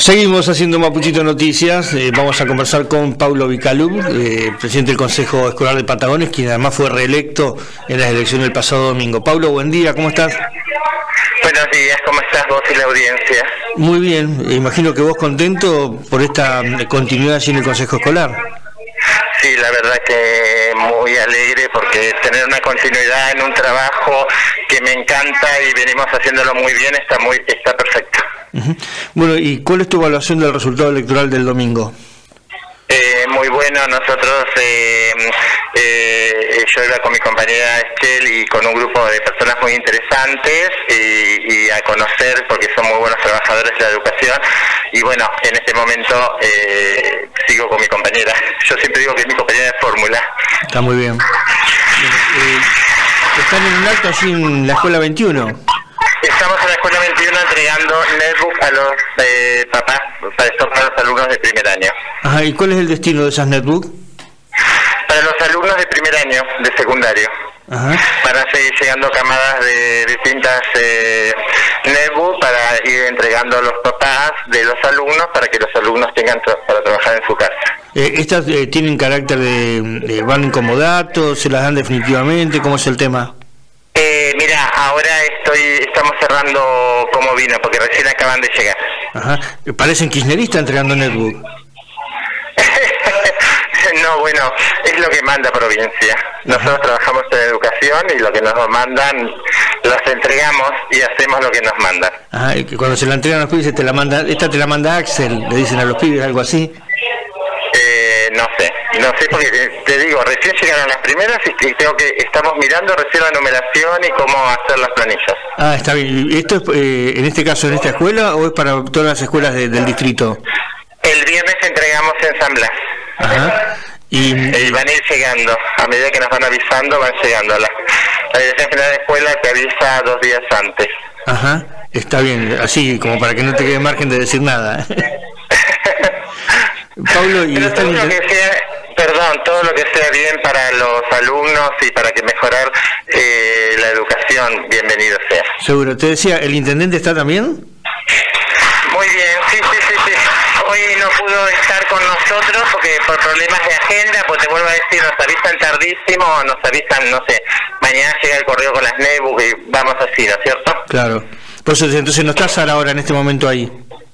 Seguimos haciendo Mapuchito Noticias. Vamos a conversar con Paulo Vicalú, presidente del Consejo Escolar de Patagones, quien además fue reelecto en las elecciones del pasado domingo. Paulo, buen día, ¿cómo estás? Buenos días, ¿cómo estás vos y la audiencia? Muy bien, imagino que vos contento por esta continuidad allí en el Consejo Escolar. Sí, la verdad que muy alegre porque tener una continuidad en un trabajo que me encanta y venimos haciéndolo muy bien está perfecto. Bueno, ¿y cuál es tu evaluación del resultado electoral del domingo? Muy bueno, nosotros, yo iba con mi compañera Estel y con un grupo de personas muy interesantes y a conocer porque son muy buenos trabajadores de la educación y bueno, en este momento sigo con mi compañera. Yo siempre digo que es mi compañera de fórmula. Está muy bien. ¿Están en un acto allí en la Escuela 21? Estamos en la Escuela 21 entregando netbook a los papás para los alumnos de primer año. Ajá, ¿y cuál es el destino de esas netbooks? Para los alumnos de primer año de secundario. Ajá. Van a seguir llegando camadas de distintas netbooks para ir entregando a los papás de los alumnos para que los alumnos tengan para trabajar en su casa. ¿Estas tienen carácter de van en comodato? ¿Se las dan definitivamente? ¿Cómo es el tema? Mira, ahora estamos cerrando como vino, porque recién acaban de llegar. Ajá. Parecen kirchneristas entregando netbook. No, bueno, es lo que manda provincia. Nosotros trabajamos en educación y lo que nos mandan, los entregamos y hacemos lo que nos mandan. Ajá, y que cuando se la entregan a los pibes, esta te la manda Axel, le dicen a los pibes, algo así. No sé porque te digo, recién llegaron las primeras y estamos mirando recién la numeración y cómo hacer las planillas. Ah, está bien. ¿Esto es, en este caso, en esta escuela o es para todas las escuelas del distrito? El viernes entregamos en San Blas. Ajá. Y van a ir llegando, a medida que nos van avisando, van llegando. La Dirección General de Escuela te avisa 2 días antes. Ajá, está bien, así como para que no te quede margen de decir nada. Pablo, y todo lo que sea bien para los alumnos y para que mejorar la educación, bienvenido sea. Seguro. Te decía, ¿el intendente está también? Muy bien, sí. Hoy no pudo estar con nosotros porque por problemas de agenda, pues te vuelvo a decir, nos avisan tardísimo, nos avisan, no sé, mañana llega el correo con las netbooks y vamos así, ¿no es cierto? Claro. Por eso, entonces no estás ahora en este momento ahí.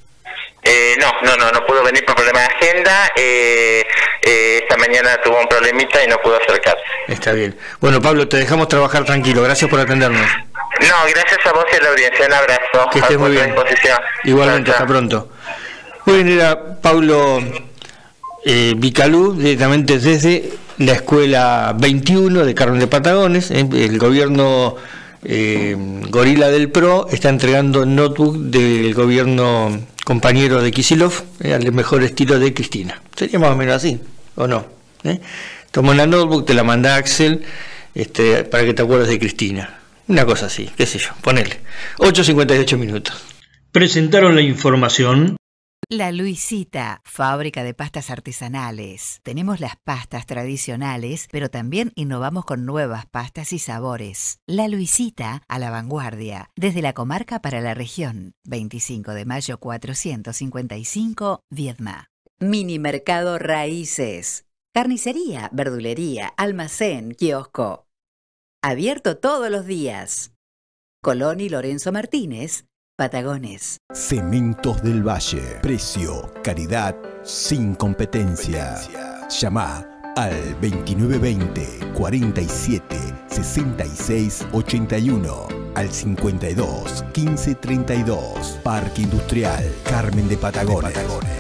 No pudo venir por problema de agenda. Esta mañana tuvo un problemita y no pudo acercarse. Está bien. Bueno, Pablo, te dejamos trabajar tranquilo. Gracias por atendernos. No, gracias a vos y a la audiencia. Un abrazo. Que estés muy bien. Igualmente, hasta pronto. Muy bien, era Paulo Vicalú, directamente desde la Escuela 21 de Carmen de Patagones. El gobierno Gorila del PRO está entregando notebook del gobierno compañero de Kicillof, al mejor estilo de Cristina. Sería más o menos así, ¿o no? Toma una notebook, te la manda Axel, para que te acuerdes de Cristina. Una cosa así, qué sé yo, ponele. 8:58 minutos. Presentaron la información. La Luisita, fábrica de pastas artesanales. Tenemos las pastas tradicionales, pero también innovamos con nuevas pastas y sabores. La Luisita, a la vanguardia, desde la comarca para la región. 25 de mayo 455, Viedma. Mini Mercado Raíces. Carnicería, verdulería, almacén, kiosco. Abierto todos los días. Colón y Lorenzo Martínez, Patagones. Cementos del Valle. Precio, calidad, sin competencia. Llama al 2920 47 66 81, al 52 15 32. Parque Industrial Carmen de Patagones.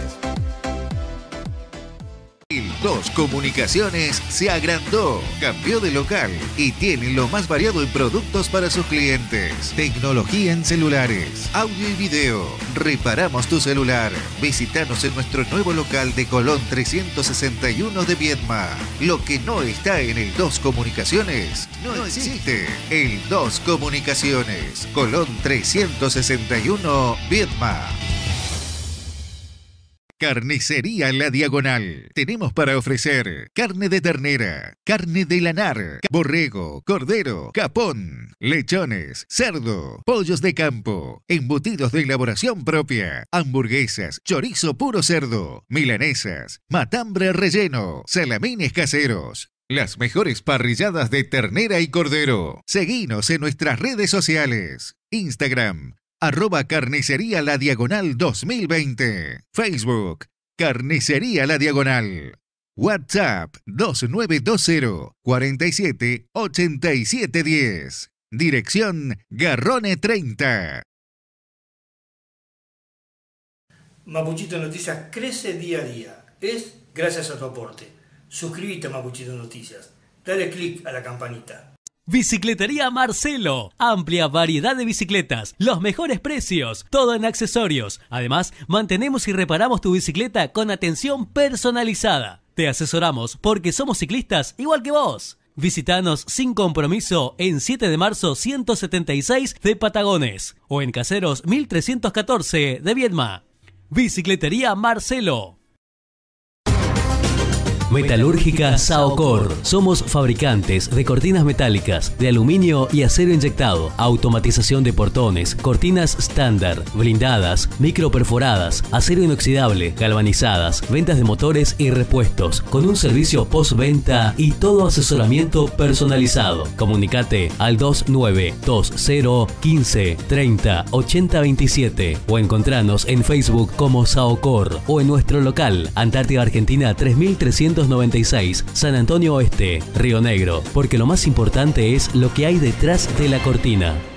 El 2 Comunicaciones se agrandó, cambió de local y tiene lo más variado en productos para sus clientes. Tecnología en celulares, audio y video. Reparamos tu celular. Visítanos en nuestro nuevo local de Colón 361 de Viedma. Lo que no está en el 2 Comunicaciones no existe. El 2 Comunicaciones, Colón 361, Viedma. Carnicería La Diagonal. Tenemos para ofrecer carne de ternera, carne de lanar, borrego, cordero, capón, lechones, cerdo, pollos de campo, embutidos de elaboración propia, hamburguesas, chorizo puro cerdo, milanesas, matambre relleno, salamines caseros. Las mejores parrilladas de ternera y cordero. Seguinos en nuestras redes sociales. Instagram, @Carnicería La Diagonal 2020. Facebook, Carnicería La Diagonal. WhatsApp 2920 47 87 10. Dirección Garrone 30. Mapuchito Noticias crece día a día. Es gracias a tu aporte. Suscríbete a Mapuchito Noticias. Dale click a la campanita. Bicicletería Marcelo. Amplia variedad de bicicletas, los mejores precios, todo en accesorios. Además, mantenemos y reparamos tu bicicleta con atención personalizada. Te asesoramos porque somos ciclistas igual que vos. Visítanos sin compromiso en 7 de marzo 176 de Patagones o en Caseros 1314 de Viedma. Bicicletería Marcelo. Metalúrgica Saocor. Somos fabricantes de cortinas metálicas, de aluminio y acero inyectado, automatización de portones, cortinas estándar, blindadas, microperforadas, acero inoxidable, galvanizadas, ventas de motores y repuestos, con un servicio postventa y todo asesoramiento personalizado. Comunicate al 2920 15 30 80 27 o encontranos en Facebook como Saocor o en nuestro local, Antártida Argentina 3396, San Antonio Oeste, Río Negro, porque lo más importante es lo que hay detrás de la cortina.